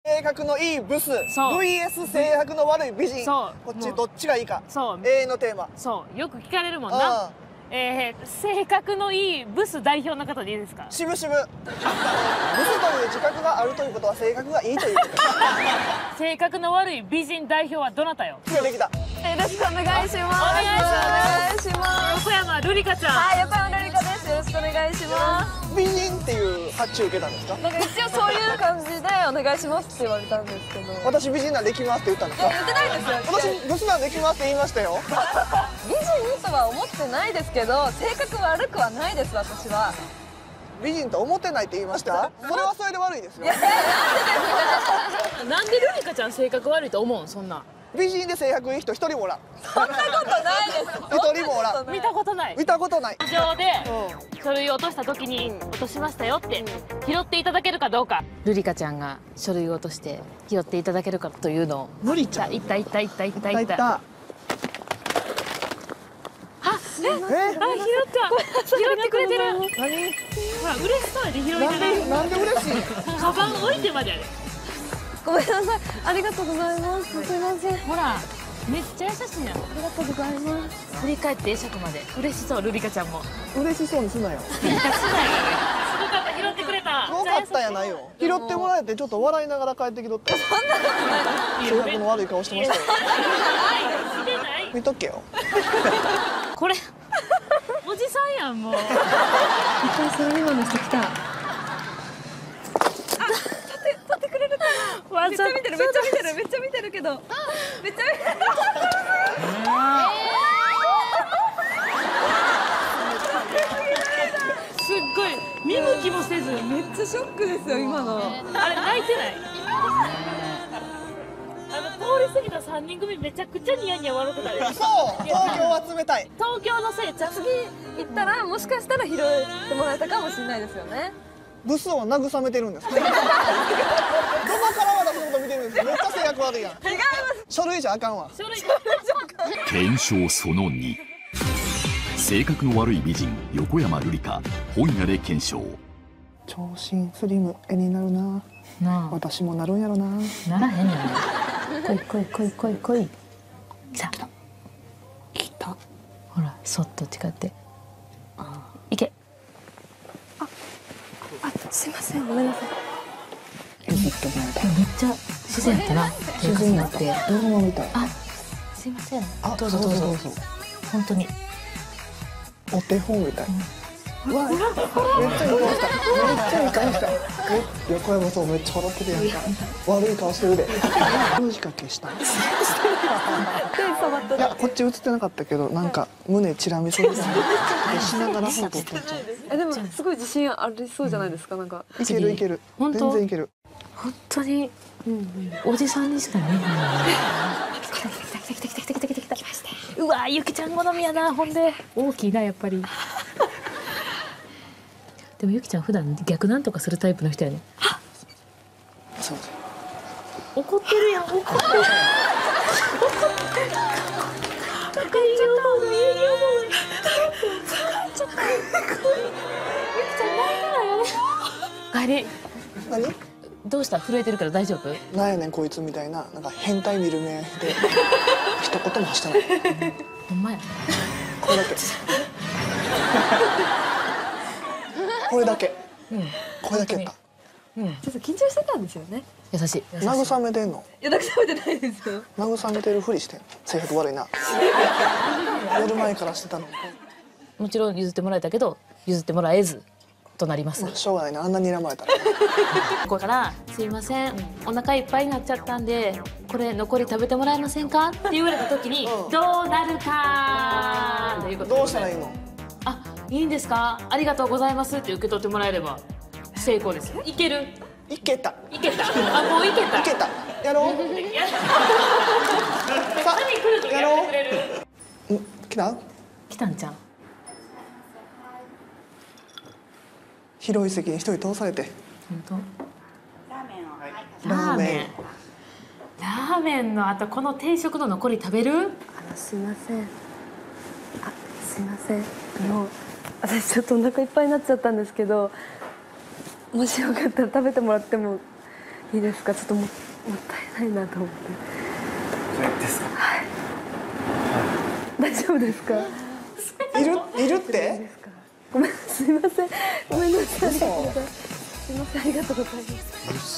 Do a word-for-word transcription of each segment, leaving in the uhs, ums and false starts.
性格のいいブスそうブイエス 性格の悪い美人。 そうこっちどっちがいいか。 そう永遠のテーマ。 そうよく聞かれるもんな。えー、性格のいいブス代表の方でいいですか？ しぶしぶ。ブスという自覚があるということは性格がいいということ。 性格の悪い美人代表はどなたよ？ できた。 よろしくお願いします。お願いします。 横山瑠璃香ちゃん。 はい、横山瑠璃香です。よろしくお願いします。 美人っていう発注受けたんですか？ なんか一応そういう感じでお願いしますって言われたんですけど。 私美人なんできますって言ったんですか？ 言ってないですよ。 私ブスなんできますって言いましたよ。 美人とは思ってないですけど、性格悪くはないです私は。 美人と思ってないって言いました？それはそれで悪いですよ。 なんで瑠璃香ちゃん性格悪いと思うん？そんな美人で性格いい人一人もおらん。 そんなことないです。 一人もおらん。 見たことない。 見たことない。 上でう書類を落とした時に落としましたよって拾っていただけるかどうか。瑠璃香ちゃんが書類を落として拾っていただけるかというのを。 無理ちゃん。 いったいったいったいったいったいった。 あ、え、あ、拾った。拾ってくれてる。 何？ ほら嬉しそうやで拾いながなんでなんで嬉しい？ ら。カバン置いてまでやで。 ごめんなさい。ありがとうございます。すいません。 ほら、めっちゃ優しいやん。 ありがとうございます。 振り返って会釈まで嬉しそう、瑠璃香ちゃんも。 嬉しそうにすなよ。 すごかった、拾ってくれた。 すごかったやないよ。拾ってもらえてちょっと笑いながら帰ってきとったよ。性格の悪い顔してましたよ。 してない。 見とけよ。 これおじさんやんもう。 いっぱいサラリーマンの人来た。めっちゃ見てる、めっちゃ見てる、めっちゃ見てるけど。めっちゃ見てる。 すっごい見向きもせず。 めっちゃショックですよ、今の。 あれ泣いてない。あの通り過ぎた三人組めちゃくちゃニヤニヤ笑ってたで。 そう。東京は冷たい。 東京のせいちゃう。 次行ったら、もしかしたら拾ってもらえたかもしれないですよね。 ブスを慰めてるんです。どのから私のこと見てるんです。めっちゃ性格悪いやん。違います。書類じゃあかんわ。 書類。 検証そのに。性格の悪い美人横山瑠璃香、本屋で検証。 長身スリム絵になるな。 なあ、 私もなるんやろな。 ならへんやん。来い来い来い来い来い。来た。 来た。 ほら、そっと近寄って。行け。 あ、すいません、ごめんなさい。 譲ってもらえた。 めっちゃ自然やったな。 自然やった。ドラマみたい。 あ、すいません。 あ、 どうぞどうぞ。本当に。 お手本みたい。うわ、めっちゃいい顔した。めっちゃいい顔した。横山さんめっちゃ笑ってるやんか。悪い顔してるで。文字かけした。いや、こっち映ってなかったけど、なんか胸チラ見せみたいな。しながらフォト撮ってんじゃん。 え、でもすごい自信ありそうじゃないですか、なんか。 いけるいける。全然いける。 本当におじさんにしか見えない。来た来た来た来た来た来た来た来た来ました。うわ、ゆきちゃん好みやな。ほんで大きいなやっぱり。でもゆきちゃん普段逆なんとかするタイプの人やね。 そう怒ってるやん。怒ってる。怒ってる。高いよもういいよもう。ちょっと。ゆきちゃん泣いてないよね。帰り。 何？ どうした？震えてるから大丈夫？ なんやねんこいつみたいな、なんか変態見る目で一言も発してない。 ほんまや。 これだけ。これだけ。 うん。 これだけやった。 うん。 ちょっと緊張してたんですよね。 優しい。 慰めてんの？ いや、慰めてないですよ。 慰めてるふりしてんの。性格悪いな。やる前からしてたの。 もちろん譲ってもらえたけど譲ってもらえずとなります。 しょうがないな、あんなに睨まれたら。 ここからすいません、お腹いっぱいになっちゃったんでこれ残り食べてもらえませんかって言われた時にうんどうなるかということで。 どうしたらいいの？ あ、いいんですか、ありがとうございますって受け取ってもらえれば成功です。いける？ いけた。 いけた。あ、もういけた。 いけた。やろう。 やさ何来るとやってくれる？ ん、来た？ 来たんちゃん。 広い席に一人通されて。 本当。 ララーメン。 ーメン。 ラーメンの後この定食の残り食べる？ あの、すいません。あ、すいません。あの、私ちょっとお腹いっぱいになっちゃったんですけど、もしよかったら食べてもらってもいいですか、ちょっとももったいないなと思って。 これですか。 はい。大丈夫ですか。 いるいるってごめん、すみません。ごめんなさい。すみません、ありがとうございます。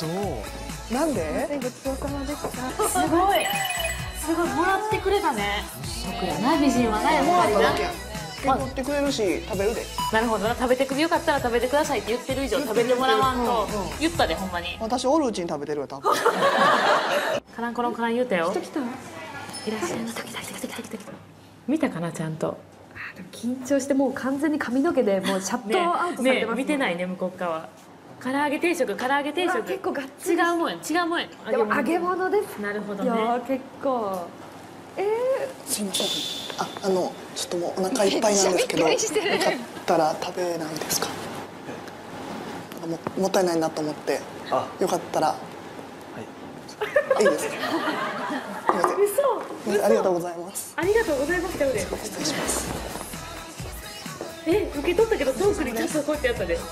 嘘なんでごちそうさまでした。 すごいすごいもらってくれたね。そうやな、美人はな、やっぱりな。 持ってくれるし食べるで。 なるほどな、食べてくよかったら食べてくださいって言ってる以上食べてもらわんと。言ったでほんまに。 私おるうちに食べてるよ多分。 カランコロンカラン言うたよ。 来た。 いらっしゃいませ。来た来た来た来た来た来た。見たかなちゃんと。 緊張してもう完全に髪の毛でもうシャットアウトされてます。 見てないね向こう側。唐揚げ定食、唐揚げ定食。 結構がっつり。 違うもんや、違うもんや。 でも揚げ物です。 なるほどいやね。 結構。えすいません。あ、あのちょっともうお腹いっぱいなんですけど、よかったら食べないですか。ももったいないなと思って、 あ、 よかったら。 はい。 いいですか。すみません。 嘘。 ありがとうございます。 ありがとうございます。失礼します。 え、受け取ったけどトークにちゃんとこうやってやったで。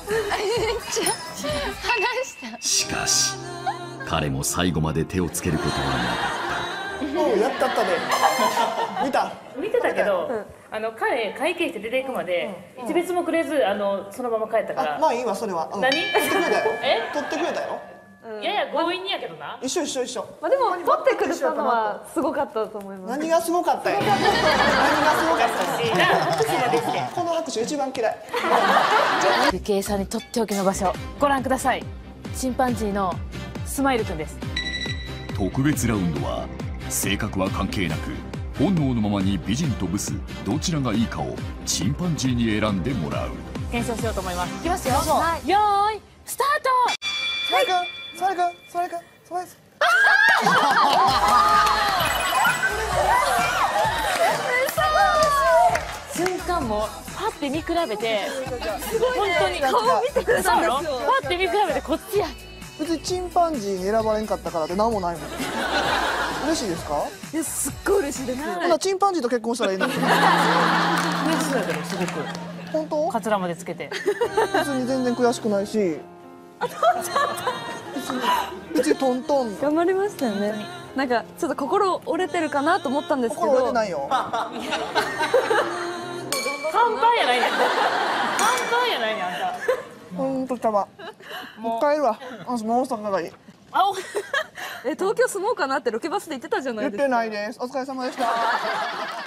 しかし彼も最後まで手をつけることはなかおうやったったで。見た。 見てたけど、あの彼会計して出ていくまで一別もくれず、あのそのまま帰ったかあ、 ら。 まあいいわそれは。 何？ 取ってくれたよ。 え？ 取ってくれたよ。 やや強引にやけどな。 一緒一緒一緒。 まあでも取ってくれたのはすごかったと思います。 何がすごかったよ。何がすごかったよ。 じゃあ拍手ができて。 この拍手一番嫌い。 ゆきえさんにとっておきの場所ご覧ください。チンパンジーのスマイルくんです。 特別ラウンドは性格は関係なく本能のままに美人とブスどちらがいいかをチンパンジーに選んでもらう。 検証しようと思います。いきますよ。はい、よーいスタート。 それかそれかそれかそれです。 瞬間もパッて見比べて本当に顔見てくれたんですよ。パッて見比べてこっちや。 別にチンパンジーに選ばれんかったからって何もないもん。嬉しいですか？ いやすっごい嬉しいです。 ほなチンパンジーと結婚したらいいのに。 嬉しそうだけどすごく本当？ カツラまでつけて。 別に全然悔しくないし。別にトントン。 頑張りましたよね。なんかちょっと心折れてるかなと思ったんですけど。 心折れてないよ。 パンパンやないねん。パンパンやないねんあんた。 ほんとたま。もう帰るわ。あ、もう大阪がいい。 あお。 え東京住もうかなってロケバスで言ってたじゃないですか。 言ってないです。お疲れ様でした。